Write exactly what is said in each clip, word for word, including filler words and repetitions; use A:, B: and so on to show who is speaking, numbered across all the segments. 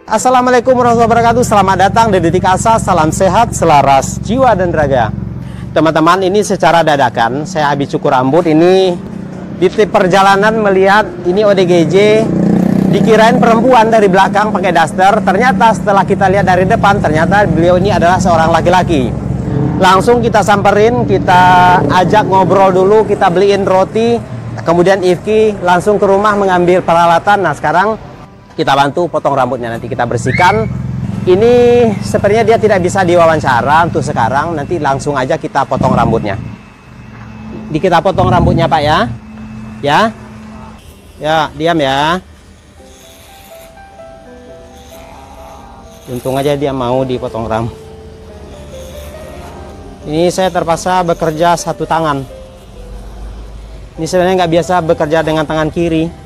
A: Assalamualaikum warahmatullahi wabarakatuh. Selamat datang di Detik Asa. Salam sehat, selaras jiwa dan raga. Teman-teman, ini secara dadakan saya habis cukur rambut. Ini di perjalanan melihat ini O D G J, dikirain perempuan dari belakang pakai daster. Ternyata setelah kita lihat dari depan, ternyata beliau ini adalah seorang laki-laki. Langsung kita samperin, kita ajak ngobrol dulu, kita beliin roti. Kemudian Ifki langsung ke rumah mengambil peralatan. Nah, sekarang kita bantu potong rambutnya, nanti kita bersihkan. Ini sepertinya dia tidak bisa diwawancara untuk sekarang. Nanti langsung aja kita potong rambutnya. Di kita potong rambutnya, Pak, ya. Ya. Ya, diam ya. Untung aja dia mau dipotong rambut. Ini saya terpaksa bekerja satu tangan. Ini sebenarnya nggak biasa bekerja dengan tangan kiri.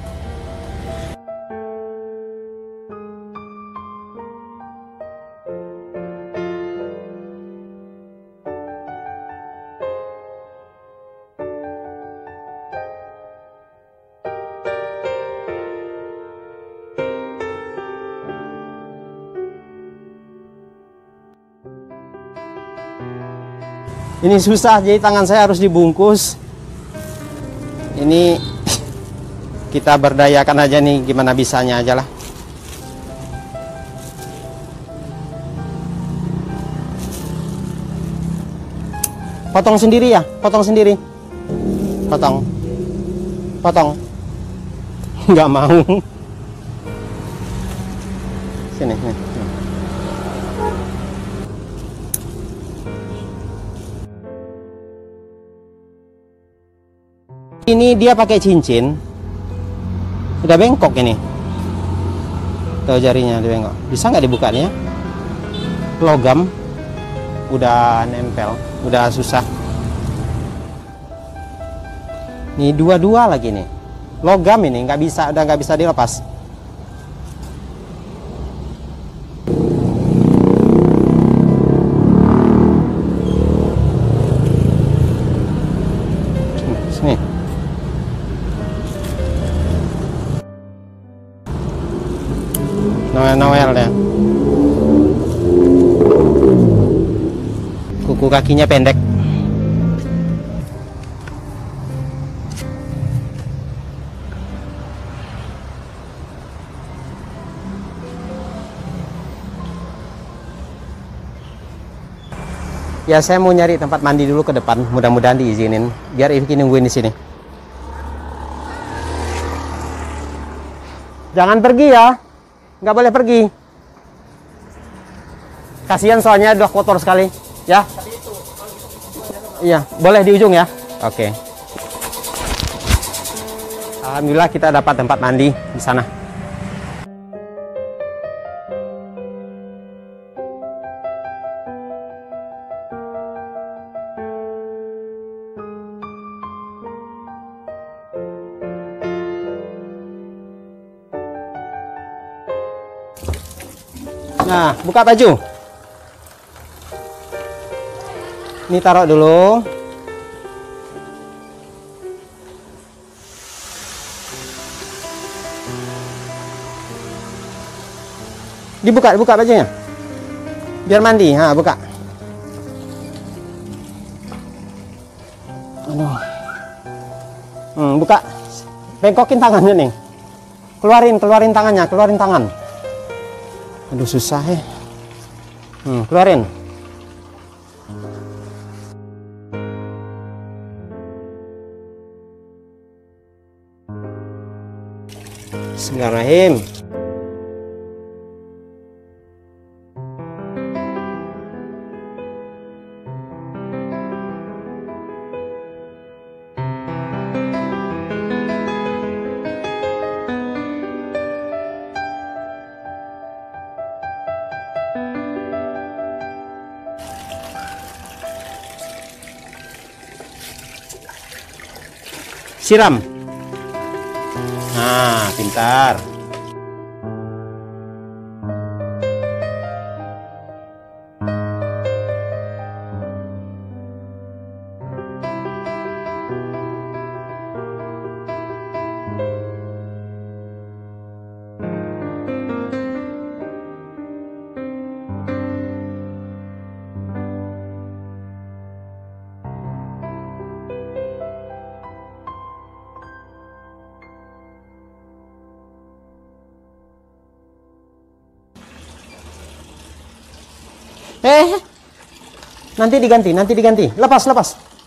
A: Ini susah, jadi tangan saya harus dibungkus. Ini kita berdayakan aja nih, gimana bisanya aja lah. Potong sendiri ya, potong sendiri. Potong. Potong. Nggak mau. Sini, nih. Ini dia pakai cincin, udah bengkok ini. Tuh jarinya udah bengkok. Bisa nggak dibuka nih ya? Logam, udah nempel, udah susah. Nih dua-dua lagi nih. Logam ini nggak bisa, udah nggak bisa dilepas. Sini. Noel-noel ya. Kuku kakinya pendek. Ya, saya mau nyari tempat mandi dulu ke depan. Mudah-mudahan diizinin. Biar Ifki nungguin di sini. Jangan pergi ya. Nggak boleh pergi. Kasihan soalnya udah kotor sekali, ya. Iya, boleh di ujung ya. Oke. Alhamdulillah kita dapat tempat mandi di sana. Nah, buka baju. Ini taruh dulu. Dibuka, buka bajunya. Biar mandi. Ha, buka. Aduh. Hmm, buka. Bengkokin tangannya nih. Keluarin, keluarin tangannya, keluarin tangan. Aduh, susah ya. Hmm, keluarin. Bismillahirrahmanirrahim. Siram. Nah, pintar. Eh, nanti diganti, nanti diganti. Lepas, lepas.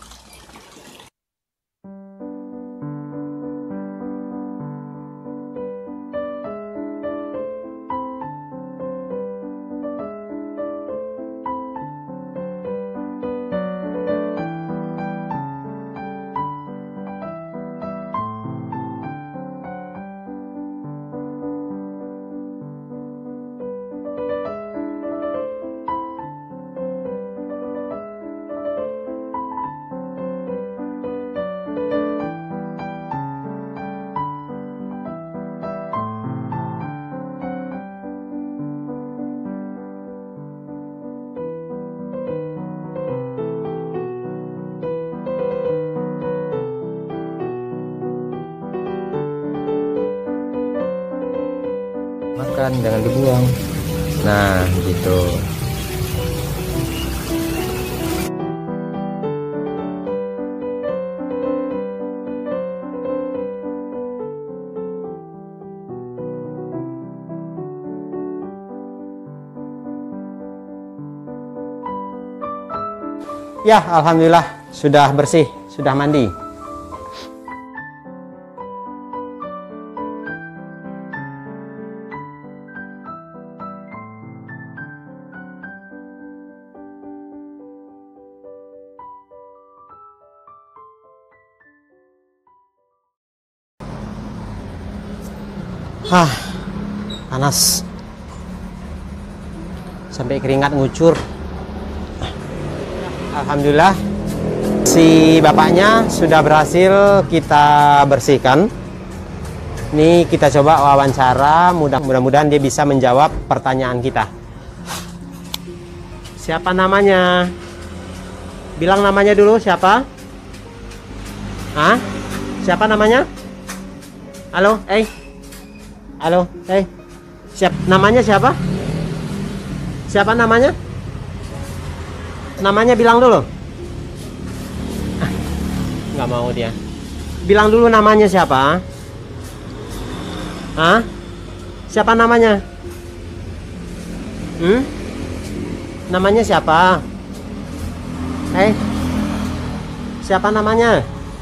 B: Makan, jangan dibuang. Nah, gitu.
A: Ya, alhamdulillah sudah bersih, sudah mandi. Hah, panas. Sampai keringat ngucur. Alhamdulillah, si bapaknya sudah berhasil kita bersihkan. Ini kita coba wawancara, mudah-mudahan dia bisa menjawab pertanyaan kita. Siapa namanya? Bilang namanya dulu, siapa? Hah? Siapa namanya? Halo, eh. Halo, eh. Siap, namanya siapa? Siapa namanya? Namanya bilang dulu. Ah, nggak mau dia. Bilang dulu namanya siapa? Hah? Siapa namanya? Hmm? Namanya siapa? Eh? Siapa namanya?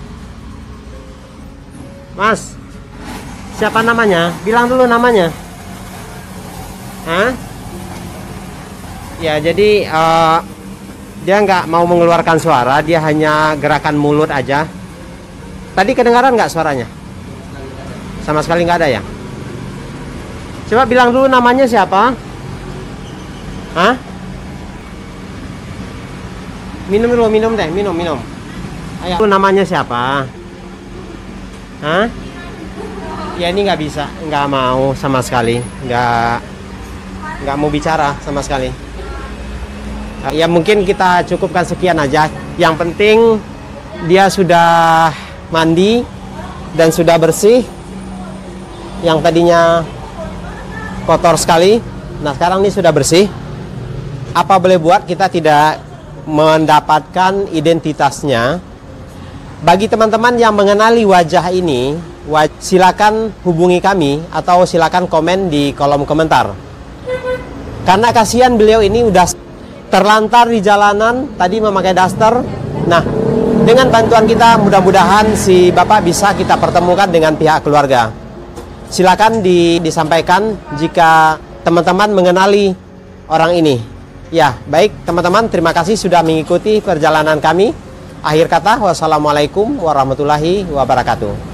A: Mas? Siapa namanya? Bilang dulu namanya. Hah? Ya, jadi uh, dia nggak mau mengeluarkan suara, dia hanya gerakan mulut aja. Tadi kedengaran nggak suaranya? Sama sekali nggak ada ya? Coba bilang dulu namanya siapa? Hah? Minum dulu, minum deh, minum, minum. Ayo, namanya siapa? Hah? Ya ini nggak bisa, nggak mau sama sekali, nggak nggak mau bicara sama sekali. Ya mungkin kita cukupkan sekian aja. Yang penting dia sudah mandi dan sudah bersih. Yang tadinya kotor sekali, nah sekarang ini sudah bersih. Apa boleh buat, kita tidak mendapatkan identitasnya. Bagi teman-teman yang mengenali wajah ini, silakan hubungi kami atau silakan komen di kolom komentar. Karena kasihan beliau ini udah terlantar di jalanan, tadi memakai daster. Nah, dengan bantuan kita mudah-mudahan si bapak bisa kita pertemukan dengan pihak keluarga. Silakan di, disampaikan jika teman-teman mengenali orang ini. Ya, baik teman-teman, terima kasih sudah mengikuti perjalanan kami. Akhir kata, wassalamualaikum warahmatullahi wabarakatuh.